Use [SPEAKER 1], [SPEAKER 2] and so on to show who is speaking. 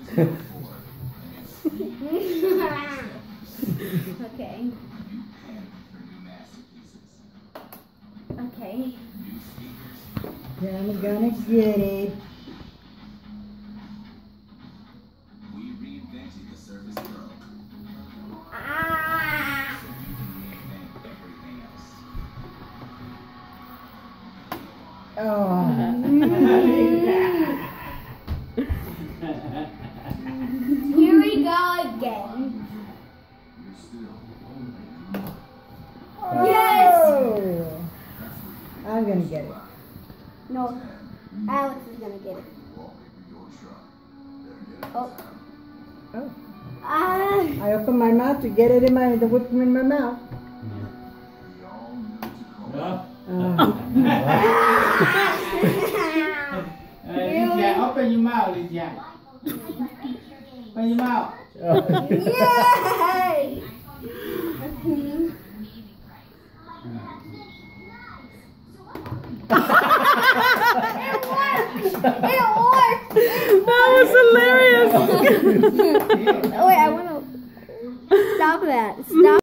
[SPEAKER 1] Okay. Okay.
[SPEAKER 2] Yeah, I'm gonna get it.
[SPEAKER 1] Ah!
[SPEAKER 2] Oh.
[SPEAKER 1] Here we go again. Yes!
[SPEAKER 2] Oh. I'm gonna get it.
[SPEAKER 1] No, Alex is gonna get it. Oh.
[SPEAKER 2] Oh.
[SPEAKER 1] Ah!
[SPEAKER 2] I open my mouth to get it in the whip in my mouth.
[SPEAKER 3] Lisa, open your mouth, Lisa. Open your mouth.
[SPEAKER 1] Yay! It worked!
[SPEAKER 4] That was hilarious.
[SPEAKER 1] Wait, I want to stop that. Stop.